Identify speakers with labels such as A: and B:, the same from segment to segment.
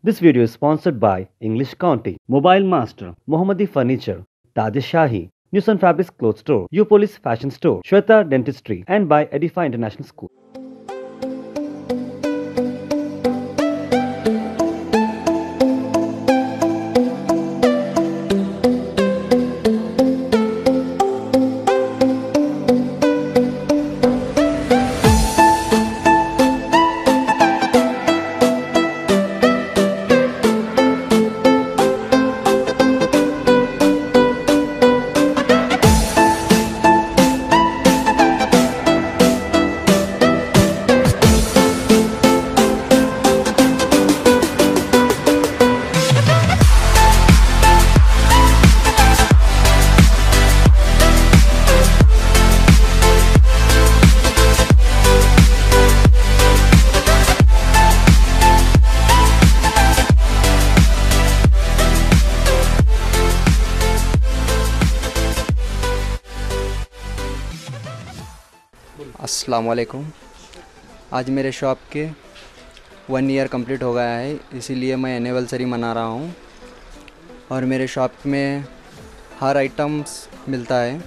A: This video is sponsored by English County, Mobile Master, Mohammadi Furniture, Taj Shahi, Nusan Fabrics Clothes Store, Upolis Fashion Store, Shweta Dentistry, and by Edify International School.
B: अस्सलाम वालेकुम। आज मेरे shop के 1 year complete हो गया है, इसीलिए मैं एनिवर्सरी मना रहा हूँ। और मेरे शॉप में हर आइटम्स मिलता है,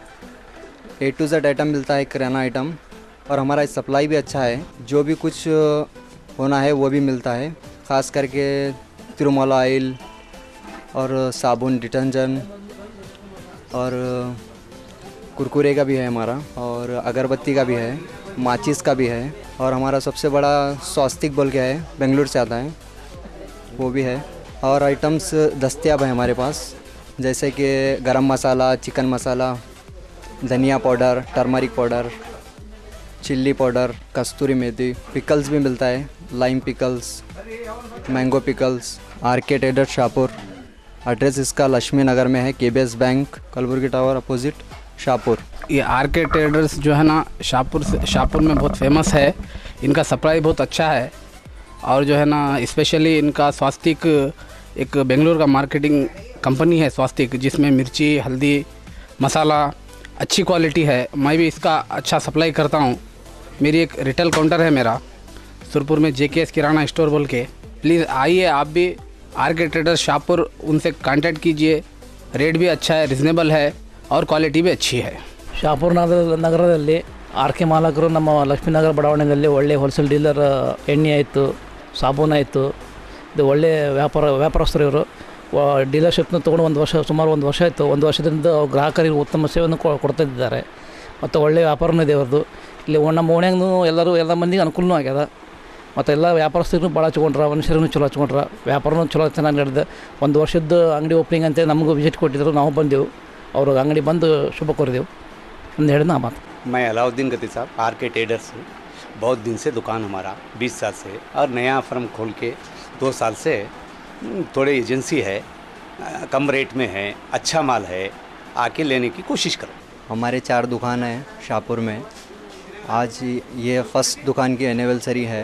B: A to Z आइटम मिलता है, किराना आइटम। और हमारा सप्लाई भी अच्छा है, जो भी कुछ होना है वो भी मिलता है। ख़ास करके तिरुमला ऑयल और साबुन, डिटर्जेंट और कुरकुरे का भी है हमारा, और अगरबत्ती का भी है, माचिस का भी है। और हमारा सबसे बड़ा स्वास्तिक बोल के है, बेंगलुरु से आता है, वो भी है। और आइटम्स दस्तयाब है हमारे पास, जैसे कि गरम मसाला, चिकन मसाला, धनिया powder, turmeric powder, chilli powder, कस्तूरी मेथी। पिकल्स भी मिलता है, lime pickles, mango pickles. RK traders Shahpur, address इसका लक्ष्मी नगर में है, KBS bank, Kalaburagi tower opposite, Shahpur.
C: ये आरके ट्रेडर्स जो है ना शाहपुर में बहुत फेमस है। इनका सप्लाई बहुत अच्छा है, और जो है ना स्पेशली इनका स्वास्तिक, एक बेंगलुरु का मार्केटिंग कंपनी है स्वास्तिक, जिसमें मिर्ची, हल्दी, मसाला अच्छी क्वालिटी है। मैं भी इसका अच्छा सप्लाई करता हूँ। मेरी एक रिटेल काउंटर है मेरा सुरपुर में, JKS किराना स्टोर बोल के। प्लीज़ आइए आप भी आरके ट्रेडर्स शाहपुर, उनसे कांटेक्ट कीजिए। रेट भी अच्छा है, रिजनेबल है, और ಕ್ವಾಲಿಟಿ भी अच्छी है।
D: ಶಾಪುರ ನಗರದಲ್ಲಿ ಆರ್ಕೆ ಮಾಲಕರು ನಮ್ಮ ಲಕ್ಷ್ಮೀನಗರ ಬಡಾವಣೆಯಲ್ಲಿ ಒಳ್ಳೆ ಹೋಲ್ಸೇಲ್ ಡೀಲರ್ ಎಣ್ಣೆ ಆಯಿತು, ಸಾಬೂನು ಆಯಿತು, ಇದು ಒಳ್ಳೆ ವ್ಯಾಪಾರಸ್ಥರು ಇವರು. ಡೀಲರ್ಶಿಪ್ನ ತೊಗೊಂಡು ಸುಮಾರು ಒಂದು ವರ್ಷ ಆಯಿತು. ಒಂದು ವರ್ಷದಿಂದ ಗ್ರಾಹಕರಿಗೆ ಉತ್ತಮ ಸೇವೆಯನ್ನು ಕೊಡ್ತಾಯಿದ್ದಾರೆ, ಮತ್ತು ಒಳ್ಳೆಯ ವ್ಯಾಪಾರನೂ ಇದೆ ಅವ್ರದ್ದು. ಇಲ್ಲಿ ನಮ್ಮ ಓಣ್ಯಾಗೂ ಎಲ್ಲ ಮಂದಿಗೆ ಅನುಕೂಲನೂ ಆಗ್ಯದ, ಮತ್ತು ಎಲ್ಲ ವ್ಯಾಪಾರಸ್ಥರು ಭಾಳ ಹಚ್ಕೊಂಡ್ರ, ಮನುಷ್ಯರೂ ಚಲೋ ಹಚ್ಕೊಂಡ್ರ, ವ್ಯಾಪಾರನೂ ಚಲೋ ಚೆನ್ನಾಗಿ ನಡೆದ. ಒಂದು ವರ್ಷದ ಅಂಗಡಿ ಓಪನಿಂಗ್ ಅಂತ ನಮಗೂ ವಿಸಿಟ್ ಕೊಟ್ಟಿದ್ದರು, ನಾವು ಬಂದೆವು, और अंगड़ी बंद शुभ कर देव ना बात।
E: मैं अलाउद्दीन गति साहब, आरके ट्रेडर्स, बहुत दिन से दुकान हमारा 20 साल से, और नया फर्म खोल के 2 साल से थोड़े एजेंसी है, कम रेट में है, अच्छा माल है, आके लेने की कोशिश करो।
B: हमारे 4 दुकान हैं शाहपुर में। आज ये फर्स्ट दुकान की एनिवर्सरी है,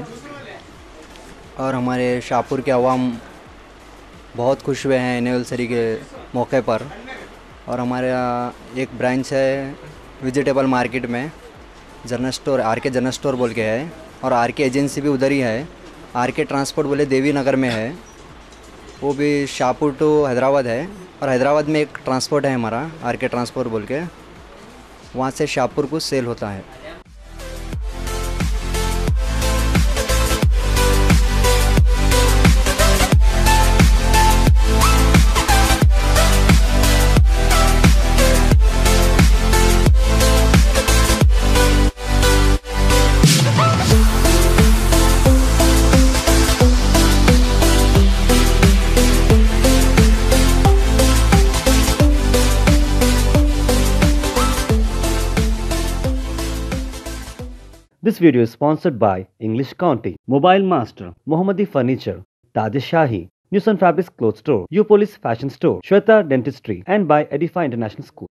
B: और हमारे शाहपुर के अवाम बहुत खुश हुए हैं एनिवर्सरी के मौके पर। और हमारे एक ब्रांच है वेजिटेबल मार्केट में, general store, RK general store बोल के है, और आरके एजेंसी भी उधर ही है। आरके ट्रांसपोर्ट बोले देवी नगर में है, वो भी शाहपुर टू हैदराबाद है। और हैदराबाद में एक ट्रांसपोर्ट है हमारा, आरके ट्रांसपोर्ट बोल के, वहाँ से शाहपुर को सेल होता है।
A: This video is sponsored by English County, Mobile Master, Mohammadi Furniture, Taj Shahi, Nusan Fabrics Clothes Store, Upolis Fashion Store, Shweta Dentistry, and by Edify International School.